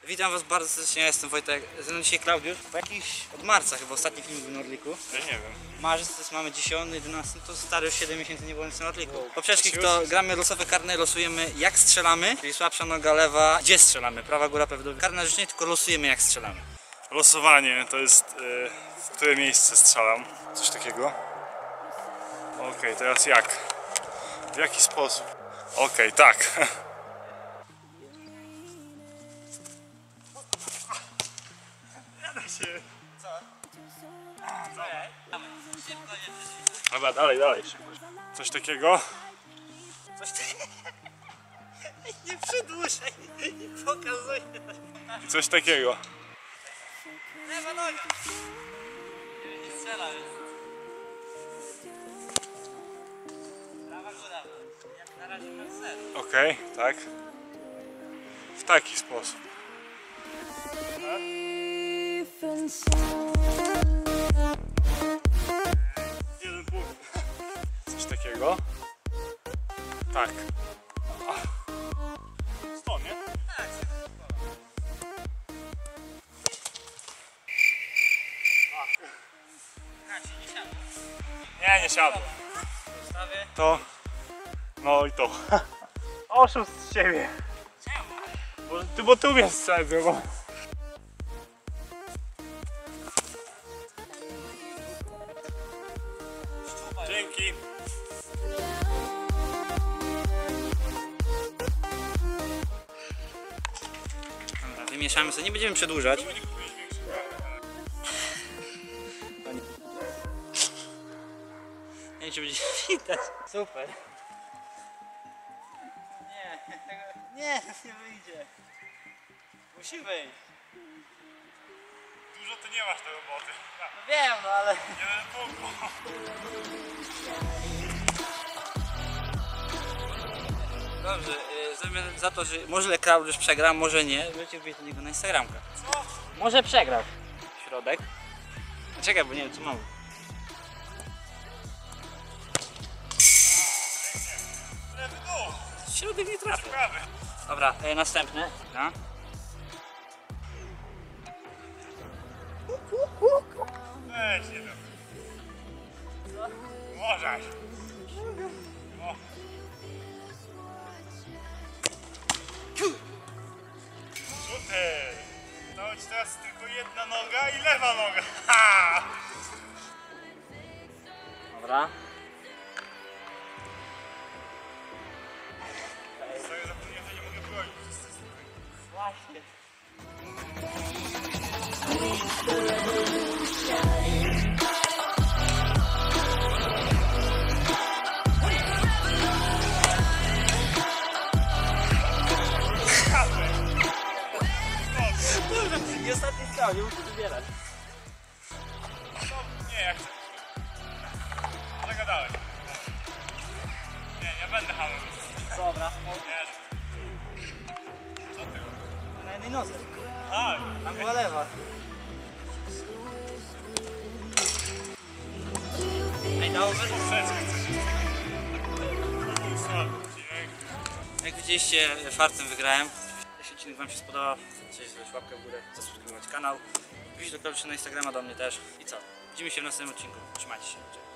Witam was bardzo serdecznie, ja jestem Wojtek, ze mną dzisiaj Klaudiusz. Po jakiś od marca chyba ostatni film w Nordiku. Ja nie wiem. Marzec, to jest mamy 10, 11, to stary już 7 miesięcy nie było nic na Nordiku. Poprzeczki, kto gramy losowe karne, losujemy jak strzelamy, czyli słabsza noga, lewa, gdzie strzelamy, prawa góra, prawa dół. Karne rzecz nie, tylko losujemy jak strzelamy. Losowanie to jest w które miejsce strzelam. Coś takiego. Okej, teraz jak? W jaki sposób? Okej, tak. Dobra, dalej. Coś takiego? Nie przedłużaj, nie pokazuj. I coś takiego. Lewa noga. Nie strzela, prawa góra. Na razie na ser. Okej, tak. W taki sposób. Jeden punkt. Coś takiego. Tak. Sto, nie? Tak. Nie siadło. Nie siadło. Ustawię. To. No i to. Oszust z ciebie. Bo tu mnie strzedzę, bo... Dzięki. Dobra, wymieszamy sobie, nie będziemy przedłużać. Nie wiem, czy będzie widać. Super. Nie wyjdzie. Musi wyjść. Dużo ty nie masz tej roboty. No wiem, no ale... Jeden punkt. Dobrze, za to, że może Klaudiusz przegra, może nie, możecie wbić do niego na Instagramka. Co? Może przegrał. Środek. Czekaj, bo nie wiem co mam. Lewy dół. Środek nie trafił. Prawy. Dobra, następny. No. Weź jeden. Możesz. No. Super. To ci teraz tylko jedna noga i lewa noga. Ha! Dobra. Sobie zapomniałem, że nie mogę bronić. Właśnie. I ostatni strzał, nie muszę wybierać. Nie, ja chcę. Zagadałeś. Nie będę hamem. Dobra. Nie. Co ty? Na jednej nodze. Tak. Tam była lewa. Ej, dobrze. Jak widzieliście, fartem wygrałem. Jeśli odcinek wam się spodobał, chcecie zrobić łapkę w górę, zasubskrybować kanał. Wbić do Klaudiusza na Instagrama, do mnie też. I co? Widzimy się w następnym odcinku. Trzymajcie się. Cześć.